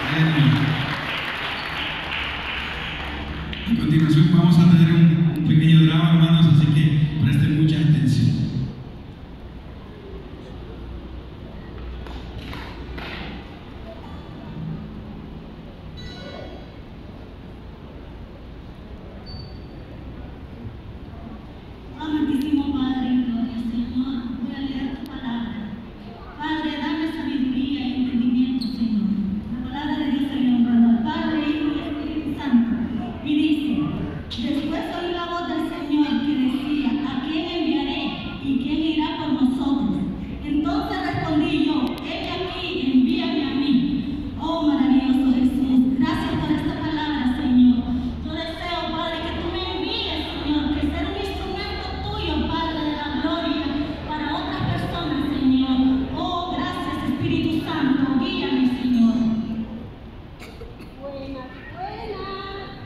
A continuación vamos a tener un pequeño drama, hermanos, así que presten mucha atención. Amantísimo Padre en gloria, Señor, voy a leer tu palabra. Padre, dame sabiduría y entendimiento, Señor. La palabra de Dios, Señor, al Padre, Hijo y Espíritu Santo. Y dice: después oí la voz del Señor que decía: ¿a quién enviaré? ¿Y quién irá por nosotros? Entonces respondí yo: heme aquí, envíame a mí. Oh, maravilloso Jesús, gracias por esta palabra, Señor. Yo deseo, Padre, que tú me envíes, Señor, que ser un instrumento tuyo, Padre de la gloria, para otras personas, Señor. Oh, gracias, Espíritu Santo, guíame, Señor. Buenas, buenas.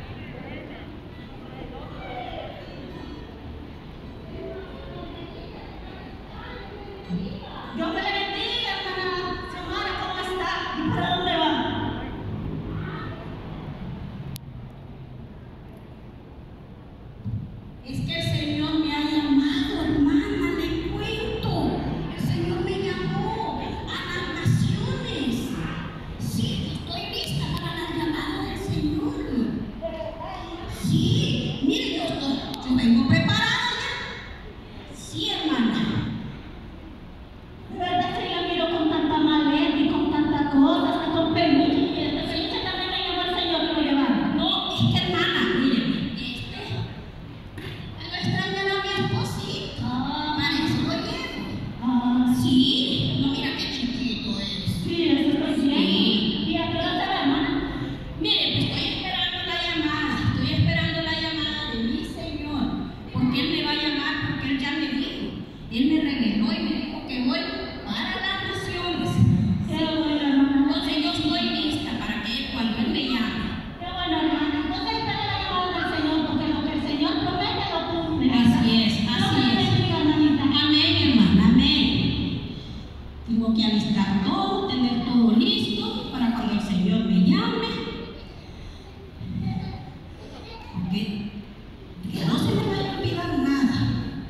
Dios me le bendiga, hermana Xiomara, ¿cómo está? ¿Y para dónde va? Es que el Señor me ha llamado, hermana, le cuento. El Señor me llamó a las naciones. Sí, estoy lista para la llamada del Señor. Sí, mire, yo vengo preparada ya. Sí, hermana. De verdad que yo miro con tanta maleta y con tantas cosas, hasta con peluches. Y este peluche también me llamó el Señor que lo llevara. No, es que hermana, mire, lo extrañan a mi esposito. Para eso lo llevo. Sí, no, mira qué chiquito es. Sí, eso estoy bien. ¿Y a qué hora se va, hermana? Mire, pues estoy esperando la llamada de mi Señor, porque Él me va a llamar, porque Él ya me dijo. Él me reveló y me dijo que voy para las naciones. Qué bueno, hermana. Entonces yo estoy lista para que cuando Él me llame. Qué bueno, hermana. Entonces espera la llamada del Señor, porque lo que el Señor promete lo cumple. Así es, así es. Amén, hermana, amén. Tengo que alistar todo, tener todo listo para cuando el Señor me llame. Porque que no se me vaya a olvidar nada.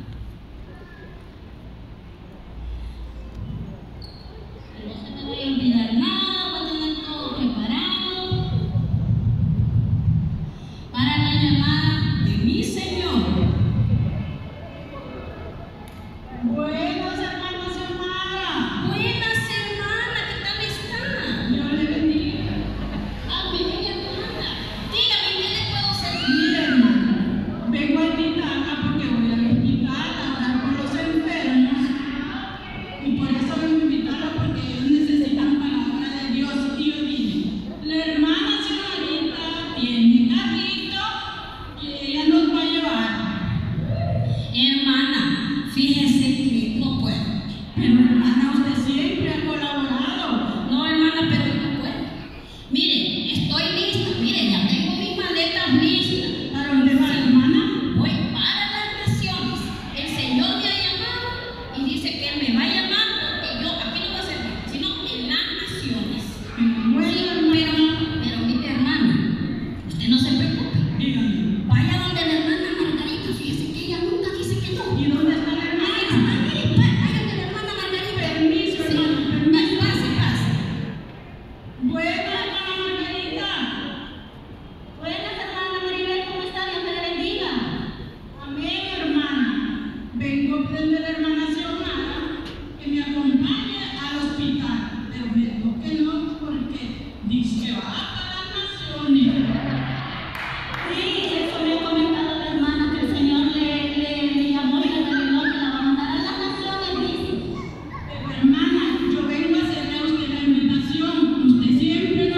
Que no se me vaya a olvidar nada, voy a tener todo preparado para la llamada de mi Señor. Buenas, hermanas Xiomara. Buenas, hermana, ¿qué tal está? Dios le bendiga. Amén, hermana. Dígame, ¿qué le puedo servir? Mira, hermana, vengo a invitarla porque voy al hospital a orar por los enfermos. Y por eso vengo a invitarla, porque ellos necesitan palabra de Dios. Y yo dije: la hermana Xiomarita tiene carrito que ella nos va a llevar. Hermana, fíjese que no puedo. Pero hermana, usted siempre ha colaborado. No, hermana, pero no puedo. Mire, estoy lista. Mire, ya tengo mis maletas listas. ¿Para dónde va, hermana? Voy para las naciones. El Señor me ha llamado y dice que Él me va a llamar, porque yo aquí no voy a servir, sino en las naciones. Bueno, sí, pero mire, hermana, usted no se preocupe. Dígame. Vaya donde la hermana Margarita, fíjese que ella nunca dice que no. ¿Y dónde está la hermana? Vaya donde la hermana Margarita. Permiso, hermana, permiso. Pase. Buenas, hermana Margarita. Buenas, hermana Maribel, ¿cómo está? Dios me la bendiga. Amén, hermana. Vengo a pedirle a la hermana Xiomara que me acompañe al hospital, pero me dijo que no, porque dice que va para las naciones. Sí, eso me ha comentado la hermana, que el Señor le llamó y le reveló que la va a mandar a las naciones, dice. Pero hermana, yo vengo a hacerle a usted la invitación. Usted siempre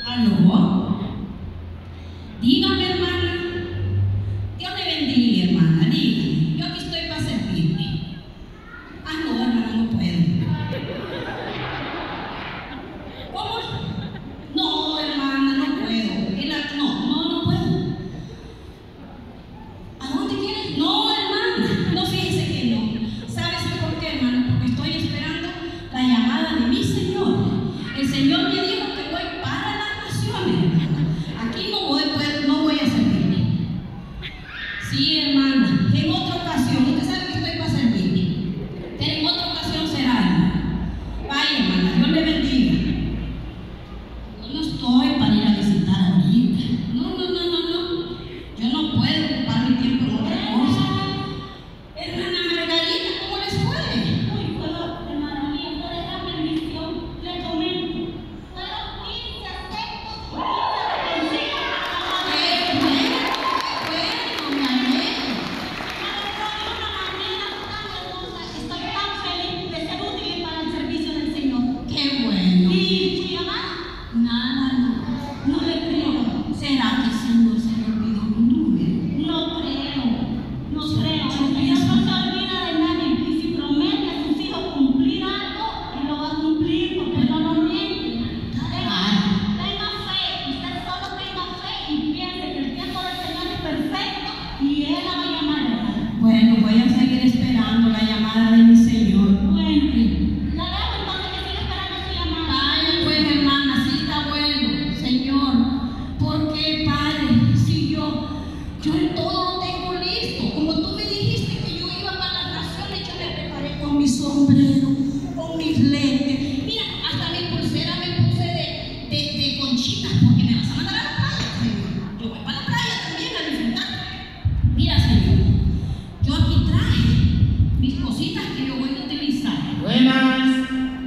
¿Aló? Dígame, hermana. Dios le bendiga, hermana. Dígame. Yo aquí estoy para servirle. Ah, no, hermana, no puedo. ¿Cómo? No, hermana, no puedo. No puedo. ¿A dónde quieres? No, hermana. No, fíjese que no. ¿Sabes por qué, hermana? Porque estoy esperando la llamada de mi Señor. El Señor me dijo que voy para las naciones, hermana. Aquí no voy a servirle. Sí, hermana. En otra ocasión. Usted sabe que estoy para servirle. Pero en otra ocasión será, hermana. Vaya, hermana. Dios le bendiga. Yo no estoy para ir a visitar ahorita. No. Yo no puedo ocupar mi tiempo en otra cosa. Hermana Margarita, ¿cómo les fue? Muy bueno, hermana mía, por esa bendición le comento. Fueron 15 aspectos y una bendición. Qué bueno, me alegro. De una manera tan hermosa, estoy tan feliz de ser útil para el servicio del Señor. Qué bueno. ¿Y su llamada? Nada, no le creo. ¿Será que el Señor se le olvidó un número? No creo. El Señor no se olvida de nadie. Y si promete a sus hijos cumplir algo, Él lo va a cumplir porque no lo miente. Tenga fe. Usted solo tenga fe y piense que el tiempo del Señor es perfecto y Él la va a llamar. Bueno, voy a seguir esperando la llamada de mi Señor. Bueno, la dejo entonces que siga esperando su llamada. Ay, pues hermana, sí está bueno, Señor. ¿Por qué, Padre? Si yo todo lo tengo listo. Como tú me dijiste que yo iba para las naciones, yo me preparé con mi sombrero, con mis lentes. Mira, hasta mi pulsera me puse de conchitas porque me vas a mandar a la playa, Señor. Yo voy para la playa también a disfrutar. Mira, Señor, yo aquí traje mis cositas que yo voy a utilizar. Buenas.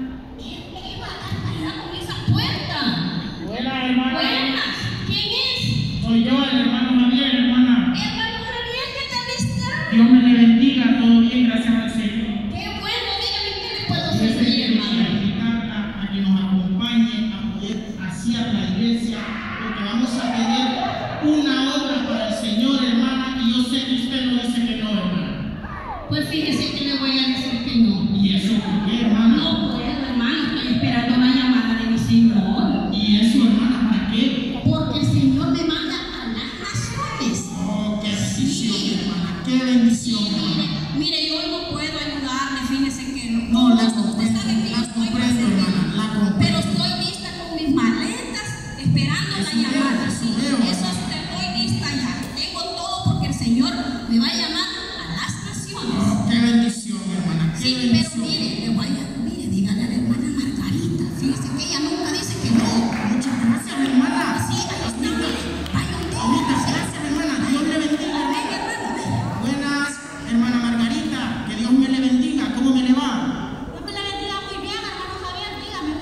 ¿Qué va a dar allá con esa puerta? Buenas, hermana. Buenas. ¿Quién es? Soy yo, el hermano Javier, hermana. Hermano Javier, ¿qué tal está? Dios me le bendiga, todo bien, gracias al Señor. Qué bueno, dígame qué le puedo Y ese servir, día hermano. invitar a que nos acompañe a poder hacer la iglesia, porque vamos a tener una obra para el Señor, hermana, y yo sé que usted no dice que no, hermana. Pues fíjese que le voy a decir que no. ¿Y eso por qué, hermana? No puedo, hermano, estoy esperando la llamada de mi Señor. ¿Y eso, hermana, para qué? Porque el Señor me manda a las naciones. Oh, qué bendición, Sí. hermana, qué bendición, Sí, hermana. mire, yo no puedo ayudarle, fíjese que No, la usted sabe que yo comprendo, estoy presente. hermana, la comprendo. Pero estoy lista con mis maletas, esperando Eso la llamada. veo, Sí, eso veo. eso estoy lista ya. Tengo todo porque el Señor me va a llamar a las naciones. Oh, qué bendición, hermana, qué Sí, pero bendición. mire, dígale a la hermana Margarita. Fíjese que ella nunca dice que no. Muchas gracias, hermana. Sí, ahí está, mire. Vaya Muchas gracias, hermana. Dios le bendiga, Venga, hermana. hermana, venga. Buenas, hermana Margarita. Que Dios me le bendiga. ¿Cómo me le va? Dios me la bendiga muy bien, hermano Javier, dígame.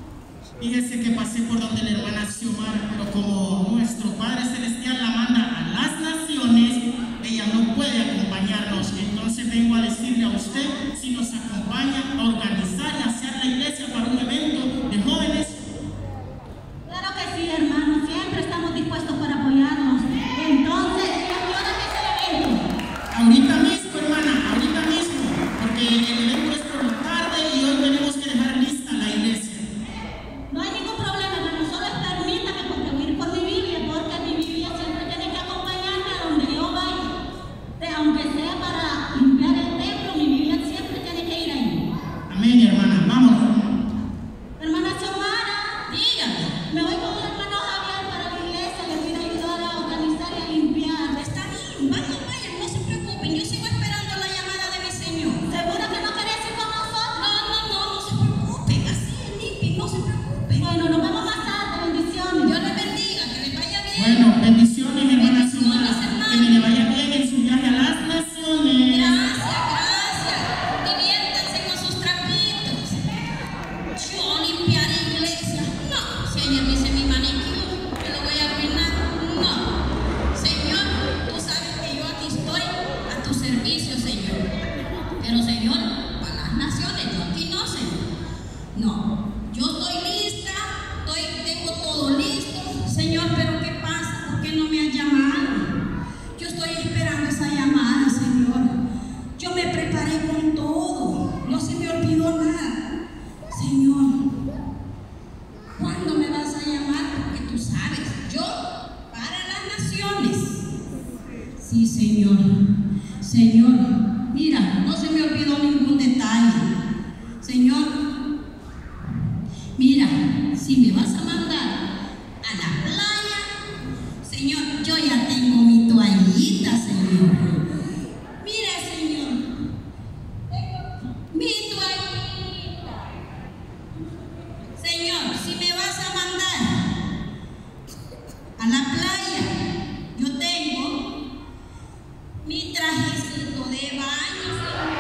Fíjese que pasé por donde la hermana Xiomara, pero como nuestro Padre Celestial la manda a las naciones, ella no puede acompañarnos. Entonces vengo a decirle a usted si nos acompaña a organizar y hacer la iglesia para un evento de jóvenes. Claro que sí, hermano, siempre estamos dispuestos para apoyarnos. Entonces, ayúdame ese evento. Ahorita mismo, hermana, ahorita mismo, porque el evento es por la tarde y hoy tenemos que dejar lista la iglesia. No hay ningún problema, hermano, solo permítame porque voy a ir por mi Biblia, porque mi Biblia siempre tiene que acompañarme a donde yo vaya. Aunque sea para limpiar el templo, mi Biblia siempre tiene que ir ahí. Amén, hermana, vamos. Hermana Xiomara, dígame. Me voy con el hermano Javier para la iglesia, le voy a ayudar a organizar y a limpiar. Está bien, vayan, no se preocupen, yo sigo esperando la llamada de mi Señor. ¿Segura que no querés ir con nosotros? No se preocupen, así limpien, no se preocupen. Bueno, nos vemos más tarde, bendiciones. Dios les bendiga, que les vaya bien. Bueno, bendiciones, hermana Bendiciones, Xiomara. hermano. Que me le vaya bien en su viaje a las naciones. Gracias. Diviértanse con sus trapitos. Yo limpiaré iglesia. No, si ayer me hice mi manicure, ¿me lo voy a arruinar? No. Señor, tú sabes que yo aquí estoy a tu servicio, Señor. Pero, Señor, para las naciones, yo aquí no, Señor. No, yo estoy lista, tengo todo listo. Sí, Señor. Señor, mira, no se me olvidó ningún detalle. Señor, mira, si me vas a mandar a la playa, Señor, yo ya tengo mi toallita, Señor. Mira, Señor, tengo mi toallita. Señor, si me vas a mandar a la playa, yo tengo mi trajecito de baño,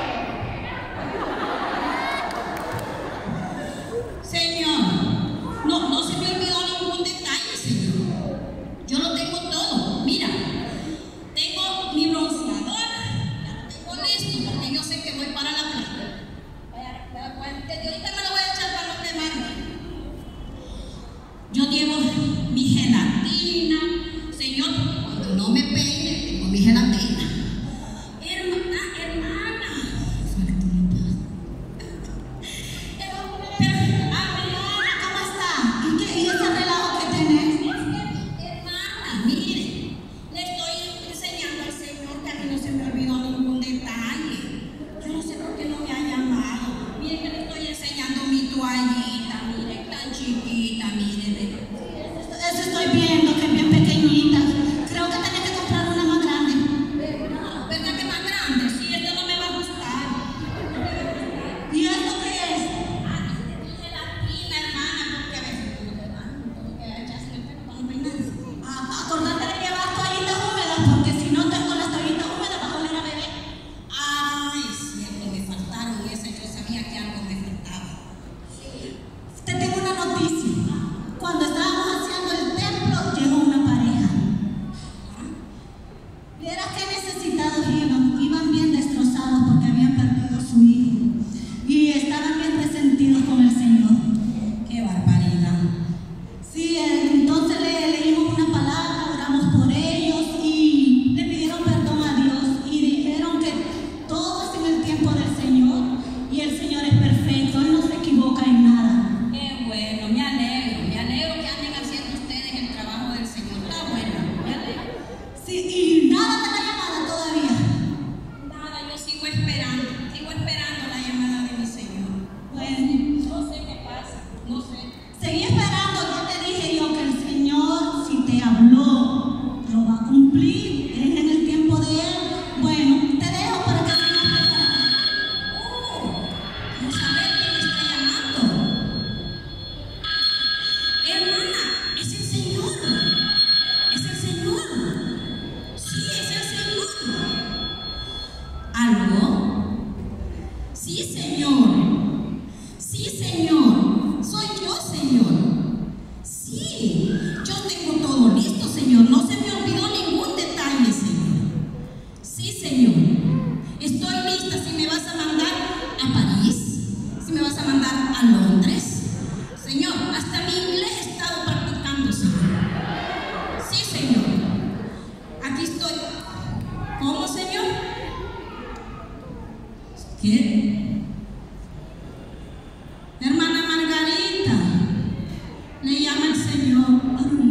Señor. No se me olvidó ningún detalle, Señor. Yo lo tengo todo. Mira, tengo mi bronceador, ya lo tengo listo, porque yo sé que voy para la playa. Desde ahorita me lo voy a echar para los demás. Yo llevo mi gelatina, Señor, cuando no me peine, tengo mi gelatina. Hermana. Hermana, ¿cómo está? ¿Y ese relajo que tenés? Hermana, mire, le estoy enseñando al Señor que a mí no se me olvidó ningún detalle. Yo no sé por qué no me ha llamado. Mire que le estoy enseñando mi toallita, mire, tan chiquita, mire. Eso estoy viendo, que es bien pequeñita. Creo que tenía que comprar una más grande. ¿Verdad que más grande? Sí, esta no me va a gustar. ¿Y esto qué es? Es gelatina, hermana, porque a veces tengo que echarse el pelo para no peinarse. Acordate de llevar toallitas húmedas, porque si no tengo las toallitas húmedas vas a oler a bebé. Ay, cierto, me faltaron esas. Yo sabía que algo me faltaba. Te tengo una noticia. Cuando estábamos haciendo el templo, llegó una pareja. Vieras qué necesitados iban bien destrozados porque habían perdido a su hijo y estaban bien resentidos con el Señor. ¡Qué barbaridad! Sí, entonces le leímos una palabra, oramos por ellos y le pidieron perdón a Dios y dijeron que todo es en el tiempo del Señor y el Señor es perfecto, Él no se equivoca en nada. ¡Qué bueno! Me alegro que anden haciendo ustedes el trabajo del Señor. Está bueno, me alegro. Sí, y nada de la llamada todavía. Nada, yo sigo esperando la llamada de mi Señor. Bueno, no sé qué pasa, no sé. Seguí esperando, ya te dije yo que el Señor, si te habló, lo va a cumplir, es en el tiempo de Él. Bueno, te dejo para que sigas preparando. Vamos a ver quién está llamando. Hermana, es el Señor. Es el Señor. Sí, es el Señor. ¿Algo? Sí, Señor. Sí, Señor. Soy yo, Señor. Sí, yo tengo todo listo, Señor. No se me olvidó ningún detalle, Señor. Sí, Señor. Estoy lista si me vas a mandar a París, si me vas a mandar a Londres. Señor, hasta mi inglés he estado practicando, Señor. Sí, Señor. Aquí estoy. ¿Cómo, Señor? ¿Qué? Hermana Margarita, le llama el Señor.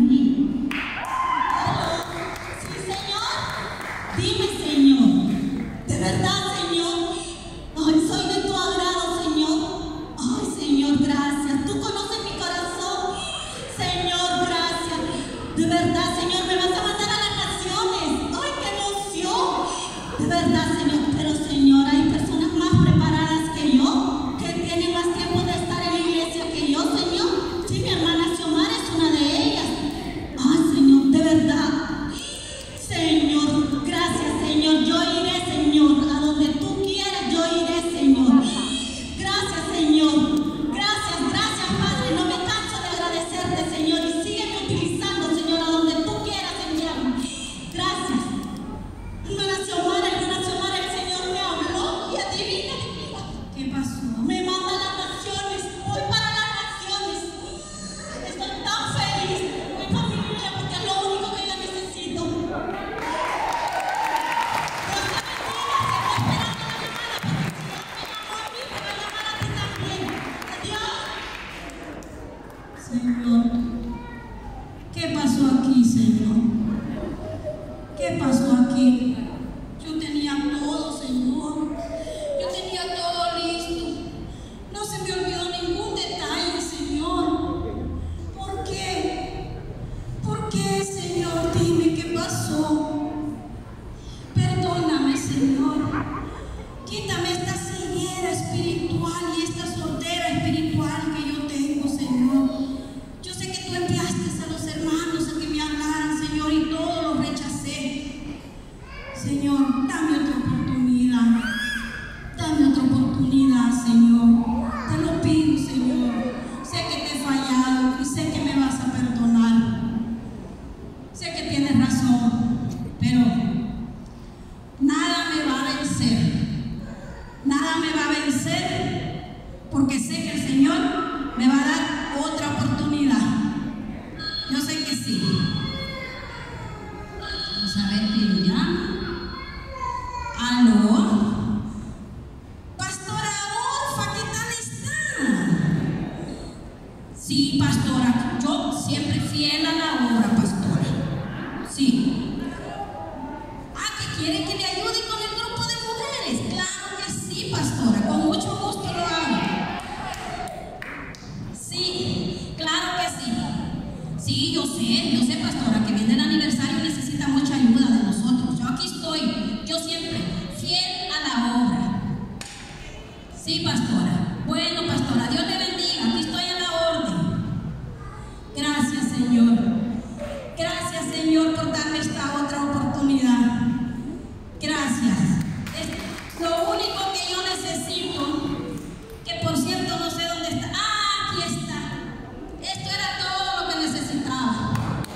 Sí, Señor. Dime, Señor. De verdad, Señor. Ay, soy de tu agrado, Señor. Ay, Señor, gracias. Tú conoces mi corazón. Señor, gracias. De verdad, Señor, me vas a mandar a las naciones. ¡Ay, qué emoción! De verdad, Señor. Pero, Señor, hay personas más preparadas que yo, que tienen más tiempo de estar en la iglesia que yo, Señor. Sí, mi hermana Xiomara es una de ellas. Ay, Señor, de verdad. Señor, gracias, Señor. Yo iré, Señor, a donde tú quieras, yo iré, Señor. Gracias, Señor. Gracias, Padre. No me canso de agradecerte, Señor. Y sígueme utilizando, Señor, a donde tú quieras enviarme. Gracias. Hermana Xiomara, el Señor me habló y adivina. ¿Qué pasó? Me manda a las naciones. Voy para las naciones. Estoy tan feliz. Voy para mi Biblia porque es lo único que yo necesito. Señor, ¿qué pasó aquí, Señor? ¿Qué pasó aquí? Sí. Vamos a ver quién llama. ¿Aló? Pastora Orfa, ¿qué tal está? Sí, pastora, yo siempre fiel a la obra, pastora. Sí. Ah, ¿que quiere que le ayude con el grupo de mujeres? Claro que sí, pastora, con mucho gusto lo hago. Sí, claro que sí. Sí, yo sé, pastora, que viene el aniversario y necesita mucha ayuda de nosotros. Yo aquí estoy, yo siempre fiel a la obra. Sí, pastora. Bueno, pastora, Dios le bendiga, aquí estoy a la orden. Gracias, Señor. Gracias, Señor, por darme esta otra oportunidad. Gracias. Es lo único que yo necesito, que por cierto no sé dónde está. ¡Ah, aquí está! Esto era todo lo que necesitaba.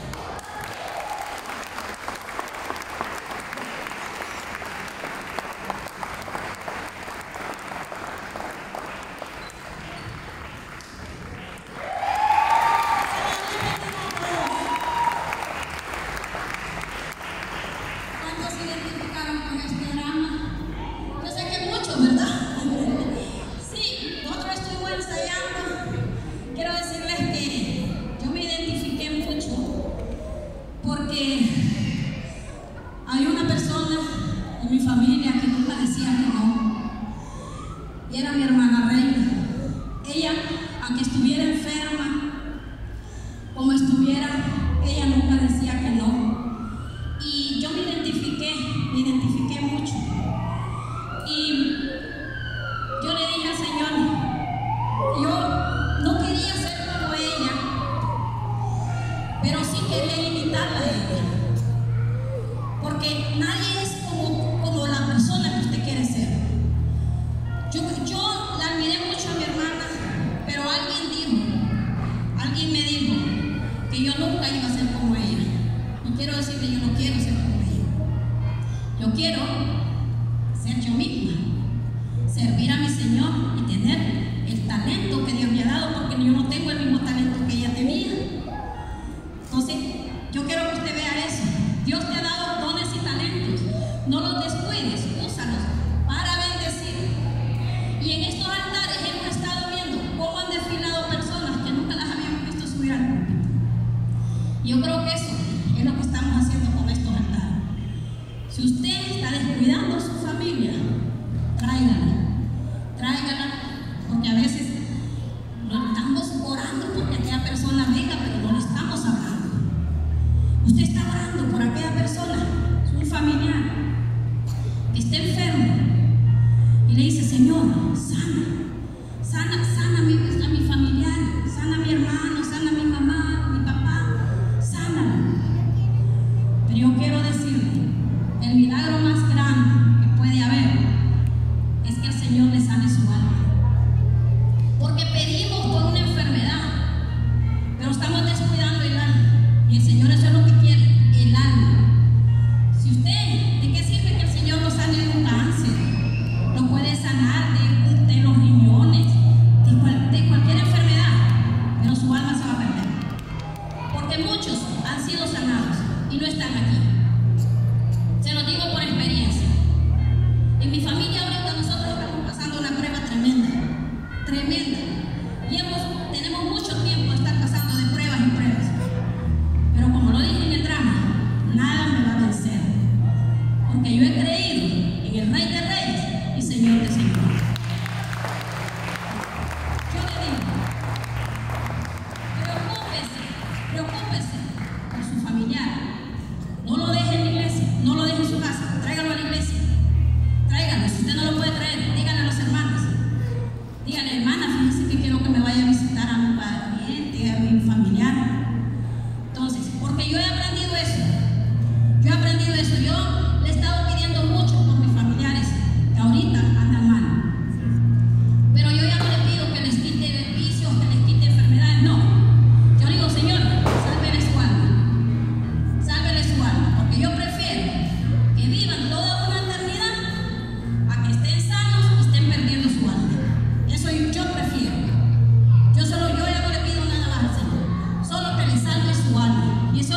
¿Cuántos se identificaron con este drama? Yo sé que muchos, ¿verdad? Sí, nosotros estuvimos ensayando. Quiero decirles que yo me identifiqué mucho porque hay una persona en mi familia que nunca decía que no, y era mi hermana Reina. Ella, aunque estuviera enferma, como estuviera, ella nunca decía que no. Y yo me identifiqué mucho. Y yo le dije al Señor, yo no quería ser como ella, pero sí quería imitarla a ella. Porque nadie es como la persona que usted quiere ser. Yo la admiré mucho a mi hermana, pero alguien me dijo que yo nunca iba a ser como ella. Y quiero decirle, yo no quiero ser como ella. Yo quiero ser yo misma, servir a mi Señor y tener el talento que Dios me ha dado, porque yo no tengo el mismo talento que ella tenía. Entonces, yo quiero que usted vea eso. Dios te ha dado dones y talentos. No los descuides, úsalos para bendecir. Y en estos altares hemos estado viendo cómo han desfilado personas que nunca las habíamos visto subir al púlpito. Y yo creo que eso es lo que estamos haciendo con estos altares. Si usted está descuidando a su familia, tráigala, porque a veces no estamos orando porque aquella persona venga, pero no le estamos hablando. Usted está orando por aquella persona, un familiar que está enfermo, y le dice: Señor, sana a mi familiar, sana a mi hermano, sana a mi mamá, mi papá, sana. Pero yo quiero decirle, el milagro más grande que puede haber es que el Señor le sane su alma. Porque pedimos por una enfermedad, pero estamos descuidando el alma. Y el Señor eso es lo que quiere, el alma. Si usted, ¿de qué sirve que el Señor lo sane de un cáncer? Lo puede sanar de los riñones, de cualquier enfermedad, pero su alma se va a perder. Porque muchos han sido sanados y no están aquí. Se lo digo por experiencia. En mi familia ahorita nosotros estamos pasando una prueba tremenda. Y tenemos mucho tiempo de estar pasando de pruebas y pruebas. Pero como lo dije en el drama, nada me va a vencer. Porque yo he creído en el Rey de Reyes y Señor de Señores. Yo le digo, preocúpese por su familiar. No lo deje en la iglesia, no lo deje en su casa, tráigalo a la iglesia. Tráigalo, si usted no lo puede traer, díganle a los hermanos. Díganle: hermana, fíjese que quiero que me vaya a visitar a mi pariente, a mi familiar. Entonces, porque yo he aprendido eso. Yo le he estado pidiendo mucho por mis familiares que ahorita andan mal. Pero yo ya no le pido que les quite vicios, que les quite enfermedades, no. Yo digo: Señor, sálvele su alma, porque yo prefiero que vivan toda una eternidad a que estén sanos y estén perdiendo su alma. Eso yo prefiero. Yo ya no le pido nada más al Señor, solo que le salve su alma. Y eso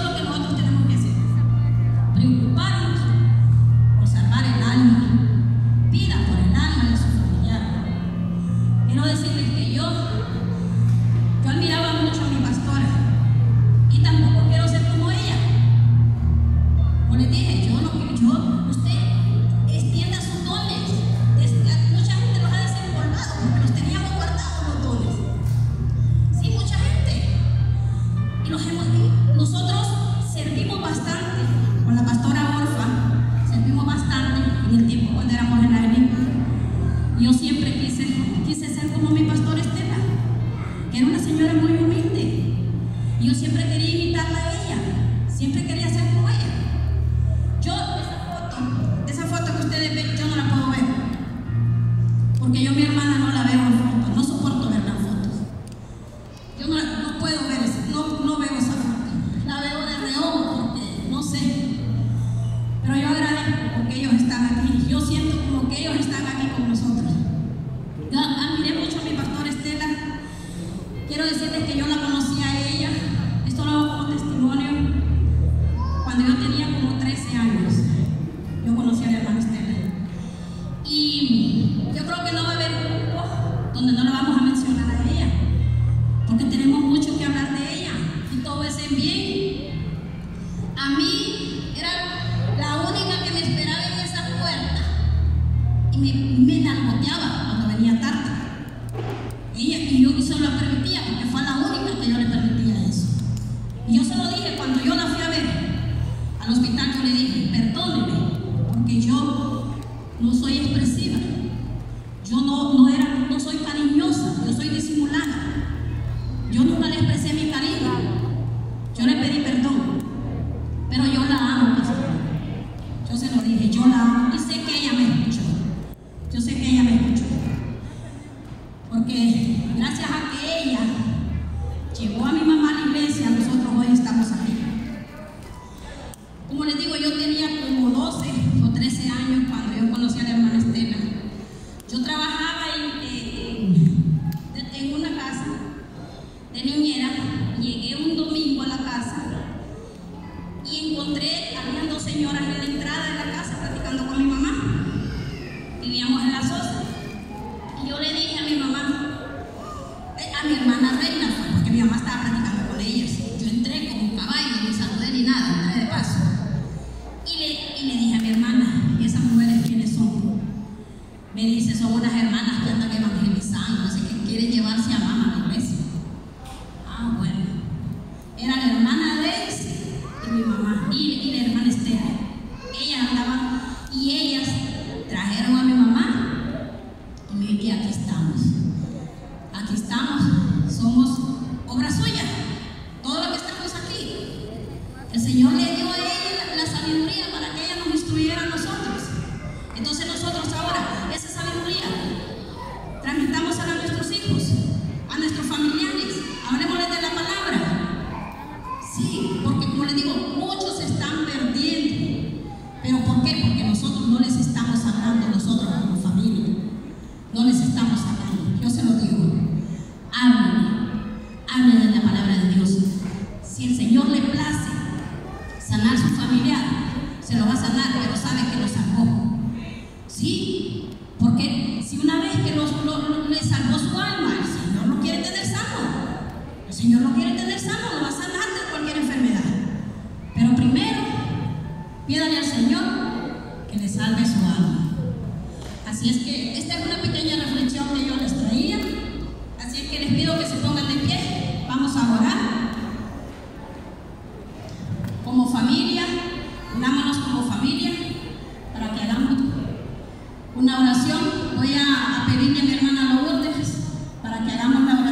Nosotros servimos bastante con la pastora Orfa, servimos bastante en el tiempo cuando éramos en la ENIC. Yo siempre quise ser como mi pastora Estela, que era una señora muy humilde. Yo siempre quería imitarla a ella, siempre quería ser como ella. Yo, esa foto que ustedes ven, yo no la puedo ver, porque yo a mi hermana no la veo en fotos, no soporto verla en fotos. Yo no puedo ver no veo esa foto, la veo de reojo porque no sé. Pero yo agradezco porque ellos están aquí, yo siento como que ellos están aquí con nosotros. Yo admiré mucho a mi pastora Estela. Quiero decirles que yo la conocí a ella, esto lo hago como testimonio, cuando yo tenía como 13 años. Yo conocí a la hermana Estela. Y yo creo que no va a haber grupo donde no la vamos a mencionar a ella, porque tenemos mucho que hablar de ella y todo es en bien. A mí era la única que me esperaba en esa puerta y me nalgoteaba cuando venía tarde. Y yo se lo permitía porque fue la única que yo le permitía eso. Y yo se lo dije cuando yo la fui a ver al hospital, yo le dije, perdóneme, porque yo no soy expresiva, yo no soy cariñosa, yo soy disimulada. Yo nunca le expresé mi cariño, yo le pedí perdón, pero yo la amo, pastor. Yo se lo dije, yo la amo y sé que ella me escuchó. Yo sé que ella me escuchó, porque gracias a que ella llevó a mi mamá a la iglesia, nosotros hoy estamos aquí. Como les digo, yo tenía como 12 o 13 años cuando yo conocí a la hermana Estela. Yo trabajaba en una casa de niñera. Llegué un domingo a la casa y encontré, habían dos señoras en la entrada de la casa platicando con mi mamá. Vivíamos en la Sosa. Y yo le dije a mi mamá, a mi hermana Reina, porque mi mamá estaba platicando con ellas. Yo entré como un caballo, ni saludé ni nada, entré de paso. Y le dije a mi hermana, ¿y esas mujeres quiénes son? Me dice, son unas hermanas que andan evangelizando, así que quieren llevarse a mamá a la iglesia. Ah, bueno. Era la hermana Daisy y mi mamá, y la hermana Estela. Ellas andaban, y ellas trajeron a mi mamá, y aquí estamos. Aquí estamos, somos obra suya. Todo lo que estamos aquí, el Señor le dio a ella la sabiduría para que ella nos instruyera a nosotros. Entonces nosotros ahora, esa sabiduría, transmitamos a nuestros hijos, a nuestros familiares, hablemosles de la palabra. Sí, porque como les digo, muchos se están perdiendo. ¿Pero por qué? Porque nosotros no les estamos hablando, nosotros como familia, no les estamos hablando. Yo se lo digo, hablen de la palabra de Dios. Si el Señor le place sanar su familiar, se lo va a sanar, pero sabe que lo salvó. Sí, porque si una vez que le salvó su alma, el Señor lo quiere tener sano. El Señor lo quiere tener sano, lo va a sanar de cualquier enfermedad. Pero primero, pídale al Señor que le salve su alma. Así es que esta es una pequeña reflexión que yo les traía. Así es que les pido que se pongan de pie. Vamos a orar. Como familia, unámonos como familia para que hagamos una oración. Voy a pedirle a mi hermana Lourdes para que hagamos la oración.